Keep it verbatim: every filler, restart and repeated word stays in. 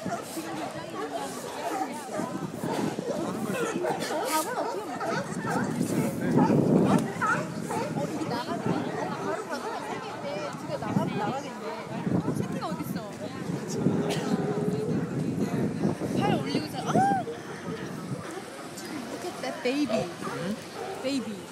밥은 어떻게 먹지? 어, 이게 나가네. 바로 가면 새끼인데 집에 나가면 나가겠네. 어, 새끼가 어딨어? 팔 올리고 있어. 아! Look at that baby. Baby.